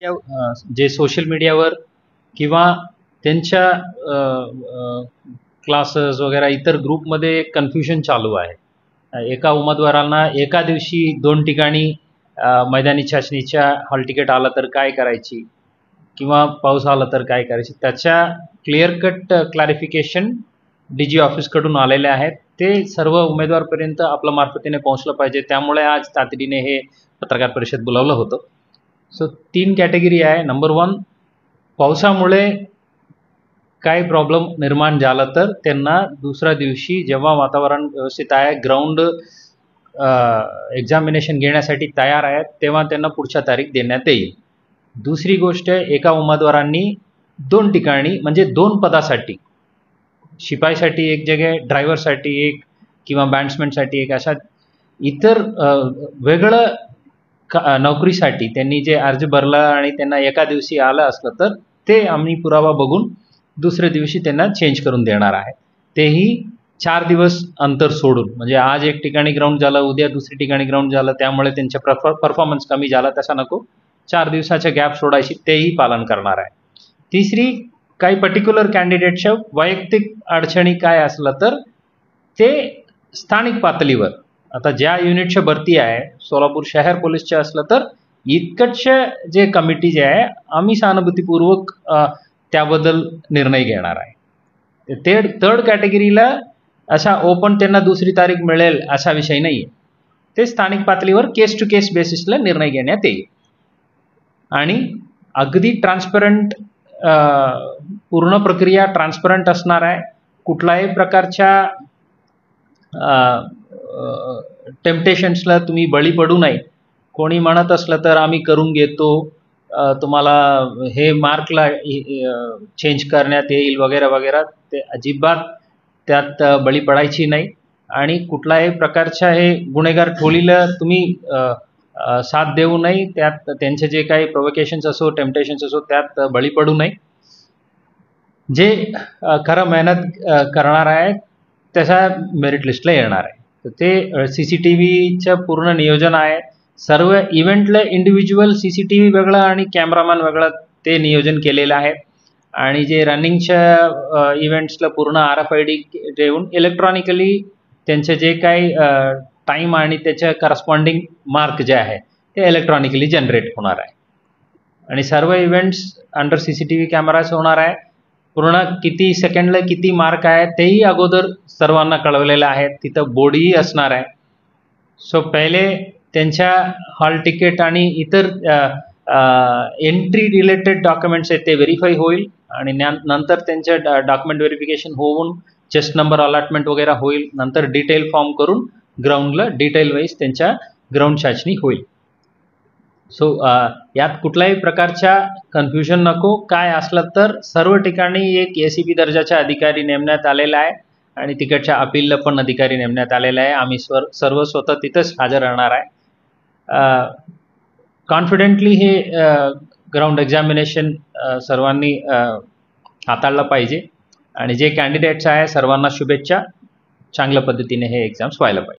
जे सोशल मीडियावर किंवा त्यांच्या क्लासेस वगैरे इतर ग्रुपमध्ये कन्फ्युजन चालू आहे. एका उमेदवारांना एका दिवशी 2 ठिकाणी मैदानी चाचणीच्या हॉल तिकीट आलं तर काय करायची किंवा पाऊस आला तर काय करायची, त्याच्या क्लिअर कट क्लॅरिफिकेशन DG ऑफिसकडून आलेले आहेत. ते सर्व उमेदवारपर्यंत आपल्या मार्फतीने पोहोचलं पाहिजे. त्यामुळे आज तातडीने हे पत्रकार परिषद बोलावलं होतं. सो 3 कॅटेगरी आहे. नंबर 1, पावसामुळे काय प्रॉब्लेम निर्माण झाला तर त्यांना दुसऱ्या दिवशी जेव्हा वातावरण व्यवस्थित आहे, ग्राउंड एक्झामिनेशन घेण्यासाठी तयार आहेत, तेव्हा त्यांना पुढच्या तारीख देण्यात येईल. दुसरी गोष्ट, एका उमेदवारांनी 2 ठिकाणी म्हणजे 2 पदासाठी, शिपाईसाठी एक जगह, ड्रायव्हरसाठी एक किंवा बॅट्समॅनसाठी एक, अशा इतर वेगळं नोकरीसाठी त्यांनी जे अर्ज भरला आणि त्यांना एका दिवशी आलं असलं तर ते आम्ही पुरावा बघून दुसऱ्या दिवशी त्यांना चेंज करून देणार आहे. तेही 4 दिवस अंतर सोडून, म्हणजे आज एक ठिकाणी ग्राउंड झालं, उद्या दुसरी ठिकाणी ग्राउंड झालं, त्यामुळे त्यांचा परफॉर्मन्स कमी झाला, तसा नको. 4 दिवसाच्या गॅप सोडायची, तेही पालन करणार आहे. तिसरी, काही पर्टिक्युलर कॅन्डिडेटच्या वैयक्तिक अडचणी काय असलं तर ते स्थानिक पातळीवर, आता ज्या युनिटच्या भरती आहे सोलापूर शहर पोलीसचे असलं तर इतकटचे जे कमिटी जे आहे, आम्ही सहानुभूतीपूर्वक त्याबद्दल निर्णय घेणार आहे. थर्ड कॅटेगरीला अशा ओपन त्यांना दुसरी तारीख मिळेल असा विषय नाही आहे. ते स्थानिक पातळीवर केस टू केस बेसिसला निर्णय घेण्यात येईल आणि अगदी ट्रान्सपरंट, पूर्ण प्रक्रिया ट्रान्सपरंट असणार आहे. कुठल्याही प्रकारच्या टेम्पटेशन्सला तुम्ही बळी पडू नये. कोणी म्हणत असलं तर आम्ही करून घेतो, तुम्हाला हे मार्कला चेंज करण्यात येईल वगैरे वगैरे, ते अजिबात त्यात बळी पडायची नाही. आणि कुठल्याही प्रकारच्या हे गुन्हेगार टोळीला तुम्ही साथ देऊ नये. त्यात त्यांचे जे काही प्रोवोकेशन्स असो, टेम्पटेशन्स असो, त्यात बळी पडू नये. जे खरं मेहनत करणार आहे त्याच्या मेरिट लिस्टला येणार आहे. तर ते CCTVचं पूर्ण नियोजन आहे. सर्व इव्हेंटला इंडिव्हिज्युअल CCTV वेगळं आणि कॅमेरामॅन वेगळं ते नियोजन केलेलं आहे. आणि जे रनिंगच्या इव्हेंट्सला पूर्ण RFID देऊन इलेक्ट्रॉनिकली त्यांचे जे काही टाईम आणि त्याच्या करस्पॉन्डिंग मार्क जे आहे ते इलेक्ट्रॉनिकली जनरेट होणार आहे. आणि सर्व इव्हेंट्स अंडर CCTV कॅमेराज होणार आहे. पूर्ण किती सेकंडला किती मार्क आहे तेही अगोदर सर्वांना कळवलेलं आहे. तिथं बोर्डही असणार आहे. सो पहिले त्यांच्या हॉल तिकीट आणि इतर एंट्री रिलेटेड डॉक्युमेंट्स आहेत ते व्हेरीफाय होईल आणि नंतर त्यांचे डॉक्युमेंट व्हेरिफिकेशन होऊन चेस्ट नंबर अलॉटमेंट वगैरे होईल. नंतर डिटेल फॉर्म करून ग्राउंडला डिटेल वाईज त्यांच्या ग्राउंड चाचणी होईल. सो यात कुठल्याही प्रकारच्या कन्फ्युजन नको. काय असलं तर सर्व ठिकाणी एक ACP दर्जाचा अधिकारी नेमण्यात आलेला आहे आणि तिकडच्या अपीलला पण अधिकारी नेमण्यात आलेला आहे. आम्ही सर्व स्वतः तिथंच हजर राहणार आहे. कॉन्फिडेंटली हे ग्राउंड एक्झामिनेशन सर्वांनी हाताळलं पाहिजे आणि जे कॅन्डिडेट्स आहे सर्वांना शुभेच्छा. चांगल्या पद्धतीने हे एक्झाम्स व्हायला पाहिजे.